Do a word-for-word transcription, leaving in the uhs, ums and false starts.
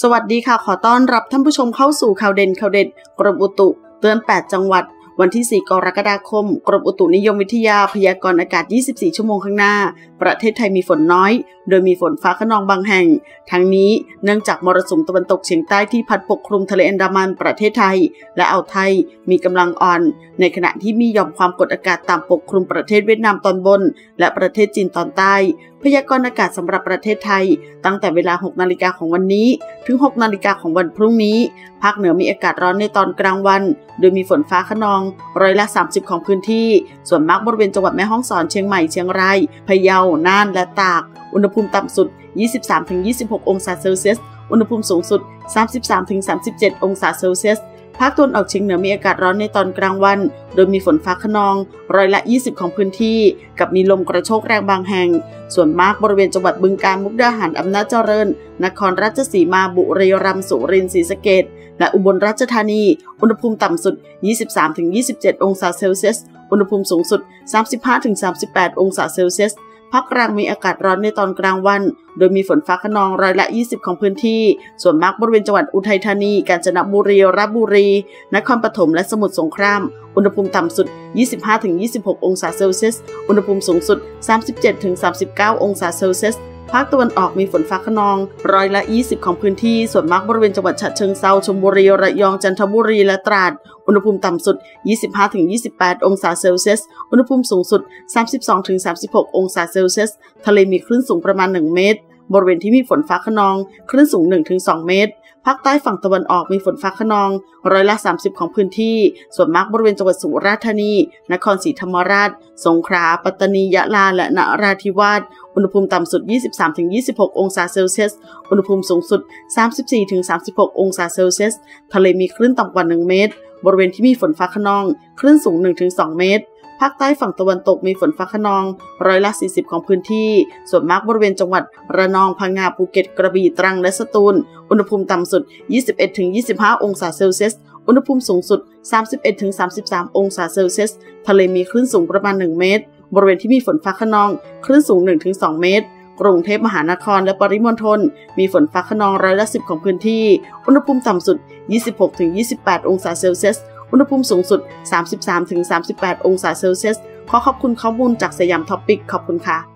สวัสดีค่ะขอต้อนรับท่านผู้ชมเข้าสู่ข่าวเด่นข่าวเด็ดกรมอุตุเตือนแปดจังหวัดวันที่สี่กรกฎาคมกรมอุตุนิยมวิทยาพยากรณ์อากาศยี่สิบสี่ชั่วโมงข้างหน้าประเทศไทยมีฝนน้อยโดยมีฝนฟ้าคะนองบางแห่งทั้งนี้เนื่องจากมรสุมตะวันตกเฉียงใต้ที่พัดปกคลุมทะเลอันดามันประเทศไทยและอ่าวไทยมีกำลังอ่อนในขณะที่มีหย่อมความกดอากาศต่ำปกคลุมประเทศเวียดนามตอนบนและประเทศจีนตอนใต้พยากรณ์อากาศสำหรับประเทศไทยตั้งแต่เวลาหกนาฬิกาของวันนี้ถึงหกนาฬิกาของวันพรุ่งนี้ภาคเหนือมีอากาศร้อนในตอนกลางวันโดยมีฝนฟ้าคะนองร้อยละสามสิบของพื้นที่ส่วนมากบริเวณจังหวัดแม่ฮ่องสอนเชียงใหม่เชียงรายพะเยาน่านและตากอุณหภูมิต่ำสุด ยี่สิบสามถึงยี่สิบหก องศาเซลเซียสอุณหภูมิสูงสุด สามสิบสามถึงสามสิบเจ็ด องศาเซลเซียสภาคตะวันออกเฉียงเหนือมีอากาศร้อนในตอนกลางวันโดยมีฝนฟ้าคะนองร้อยละยี่สิบของพื้นที่กับมีลมกระโชกแรงบางแห่งส่วนมากบริเวณจังหวัดบึงกาฬมุกดาหารอำนาจเจริญนครราชสีมาบุรีรัมย์สุรินทร์ศรีสะเกษและอุบลราชธานีอุณหภูมิต่ำสุด ยี่สิบสามถึงยี่สิบเจ็ด องศาเซลเซียสอุณหภูมิสูงสุด สามสิบห้าถึงสามสิบแปด องศาเซลเซียสภาคกลางมีอากาศร้อนในตอนกลางวันโดยมีฝนฟ้าคะนองร้อยละยี่สิบของพื้นที่ส่วนมากบริเวณจังหวัดอุทัยธานีกาญจนบุรีราชบุรีนครปฐมและสมุทรสงครามอุณหภูมิต่ำสุด ยี่สิบห้าถึงยี่สิบหก องศาเซลเซียสอุณหภูมิสูงสุด สามสิบเจ็ดถึงสามสิบเก้า องศาเซลเซียสภาคตะวันออกมีฝนฟ้าคะนองร้อยละยี่สิบของพื้นที่ส่วนมากบริเวณจังหวัดฉะเชิงเทราชลบุรีระยองจันทบุรีและตราดอุณหภูมิต่ำสุด ยี่สิบห้าถึงยี่สิบแปด องศาเซลเซียสอุณหภูมิสูงสุด สามสิบสองถึงสามสิบหก องศาเซลเซียสทะเลมีคลื่นสูงประมาณหนึ่งเมตรบริเวณที่มีฝนฟ้าคะนองคลื่นสูง หนึ่งถึงสอง เมตรภาคใต้ฝั่งตะวันออกมีฝนฟ้าคะนองร้อยละสามสิบของพื้นที่ส่วนมากบริเวณจังหวัดสุราษฎร์ธานีนครศรีธรรมราชสงขลาปัตตานียะลาและนราธิวาสอุณหภูมิต่ำสุด ยี่สิบสามถึงยี่สิบหก องศาเซลเซียสอุณหภูมิสูงสุด สามสิบสี่ถึงสามสิบหก องศาเซลเซียสทะเลมีคลื่นต่ำกว่าหนึ่งเมตรบริเวณที่มีฝนฟ้าคะนองคลื่นสูง หนึ่งถึงสอง เมตรภาคใต้ฝั่งตะวันตกมีฝนฟ้าคะนองร้อยละสี่สิบของพื้นที่ส่วนมากบริเวณจังหวัดระนองพังงาภูเก็ตกระบี่ตรังและสตูลอุณหภูมิต่ำสุด ยี่สิบเอ็ดถึงยี่สิบห้า องศาเซลเซียสอุณหภูมิสูงสุด สามสิบเอ็ดถึงสามสิบสาม องศาเซลเซียสทะเลมีคลื่นสูงประมาณหนึ่งเมตรบริเวณที่มีฝนฟ้าคะนองคลื่นสูง หนึ่งถึงสอง เมตรกรุงเทพมหานครและปริมณฑลมีฝนฟ้าคะนองร้อยละสิบของพื้นที่อุณหภูมิต่ำสุด ยี่สิบหกถึงยี่สิบแปด องศาเซลเซียสอุณหภูมิสูงสุด สามสิบสามถึงสามสิบแปด องศาเซลเซียสขอขอบคุณข้อมูลจากสยามท็อปปิกขอบคุณค่ะ